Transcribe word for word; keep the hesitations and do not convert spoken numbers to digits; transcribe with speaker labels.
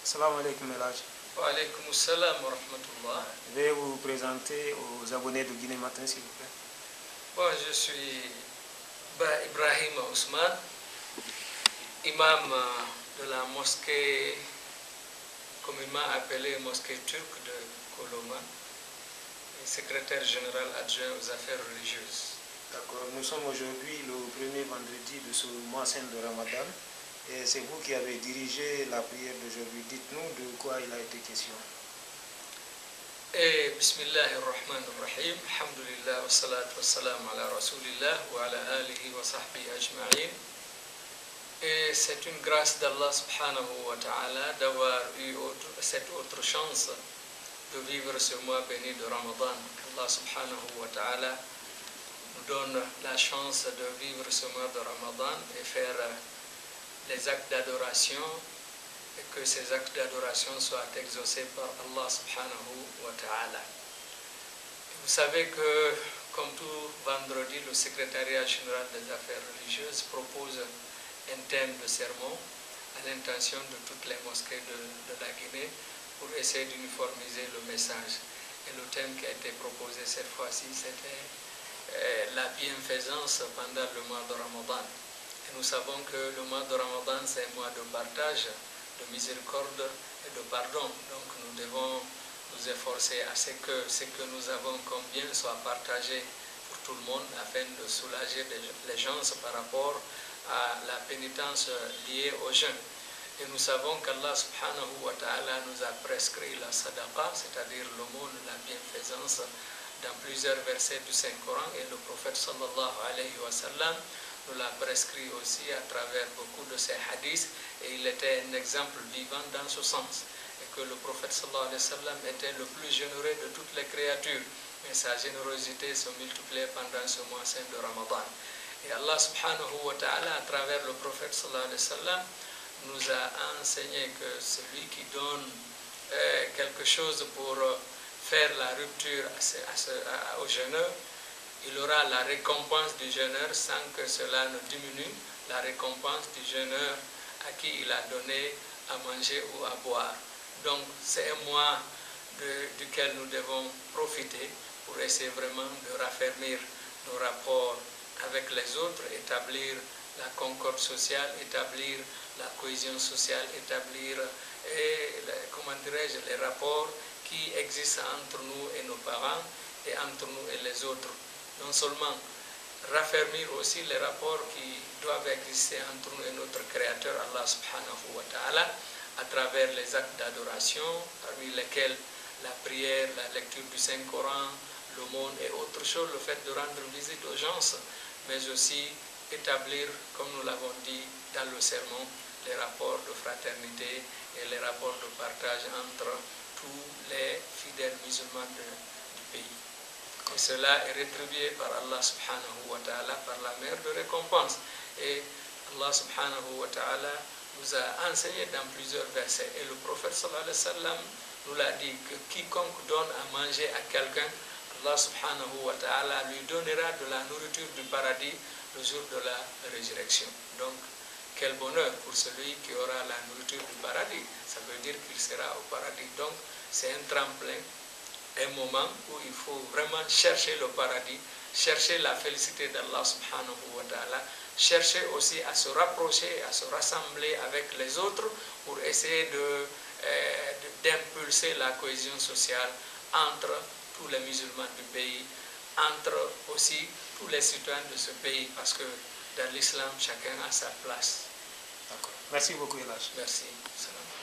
Speaker 1: Salam alaikum Elhaj.
Speaker 2: Wa alaikum salam wa rahmatullah.
Speaker 1: Veuillez vous présenter aux abonnés de Guinée Matin, s'il vous plaît.
Speaker 2: Bon, je suis Ba Ibrahim Ousmane, imam de la mosquée communément appelée mosquée turque de Koloma et secrétaire général adjoint aux affaires religieuses.
Speaker 1: D'accord, nous sommes aujourd'hui le premier vendredi de ce mois saint de Ramadan et c'est vous qui avez dirigé la prière d'aujourd'hui. Dites-nous de quoi il a été question.
Speaker 2: Et Bismillahirrahmanirrahim, alhamdulillah wa salatu wa salam ala rasulillah wa ala alihi wa sahbihi ajma'in. Et c'est une grâce d'Allah subhanahu wa ta'ala d'avoir eu autre, cette autre chance de vivre ce mois béni de Ramadan. Allah subhanahu wa ta'ala nous donne la chance de vivre ce mois de Ramadan et faire les actes d'adoration et que ces actes d'adoration soient exaucés par Allah subhanahu wa ta'ala. Vous savez que, comme tout vendredi, le secrétariat général des affaires religieuses propose un thème de sermon à l'intention de toutes les mosquées de, de la Guinée pour essayer d'uniformiser le message. Et le thème qui a été proposé cette fois-ci, c'était euh, la bienfaisance pendant le mois de Ramadan. Et nous savons que le mois de Ramadan, c'est un mois de partage, de miséricorde et de pardon. Donc nous devons nous efforcer à ce que ce que nous avons comme bien soit partagé pour tout le monde afin de soulager les gens par rapport à la pénitence liée au jeûne. Et nous savons qu'Allah subhanahu wa ta'ala nous a prescrit la sadaqa, c'est-à-dire l'aumône, la bienfaisance, dans plusieurs versets du Saint-Coran, et le prophète sallallahu alayhi wa sallam nous l'a prescrit aussi à travers beaucoup de ses hadiths, et il était un exemple vivant dans ce sens, et que le prophète sallallahu alayhi wa sallam était le plus généreux de toutes les créatures, mais sa générosité se multipliait pendant ce mois saint de Ramadan. Et Allah subhanahu wa ta'ala, à travers le prophète sallallahu alayhi wa sallam, nous a enseigné que celui qui donne euh, quelque chose pour faire la rupture à ce, à ce, à, au jeûneur, il aura la récompense du jeûneur sans que cela ne diminue la récompense du jeûneur à qui il a donné à manger ou à boire. Donc c'est un mois de, duquel nous devons profiter pour essayer vraiment de raffermir nos rapports avec les autres, établir la concorde sociale, établir la cohésion sociale, établir et, comment dirais-je, les rapports qui existent entre nous et nos parents et entre nous et les autres. Non seulement raffermir aussi les rapports qui doivent exister entre nous et notre Créateur Allah subhanahu wa ta'ala à travers les actes d'adoration, parmi lesquels la prière, la lecture du Saint-Coran, l'aumône et autres choses, le fait de rendre visite aux gens, mais aussi établir, comme nous l'avons dit dans le sermon, les rapports de fraternité et les rapports de partage entre tous les fidèles musulmans de, du pays. Et cela est rétribué par Allah subhanahu wa ta'ala par la meilleure de récompense. Et Allah subhanahu wa ta'ala nous a enseigné dans plusieurs versets. Et le prophète sallallahu alayhi wa sallam nous l'a dit que quiconque donne à manger à quelqu'un, Allah subhanahu wa ta'ala lui donnera de la nourriture du paradis le jour de la résurrection. Donc, quel bonheur pour celui qui aura la nourriture du paradis. Ça veut dire qu'il sera au paradis. Donc, c'est un tremplin, un moment où il faut vraiment chercher le paradis, chercher la félicité d'Allah subhanahu wa ta'ala, chercher aussi à se rapprocher, à se rassembler avec les autres pour essayer de, euh, d'impulser la cohésion sociale entre tous les musulmans du pays, entre aussi tous les citoyens de ce pays, parce que dans l'islam, chacun a sa place.
Speaker 1: D'accord. Merci beaucoup, Elhaj.
Speaker 2: Merci. Salam.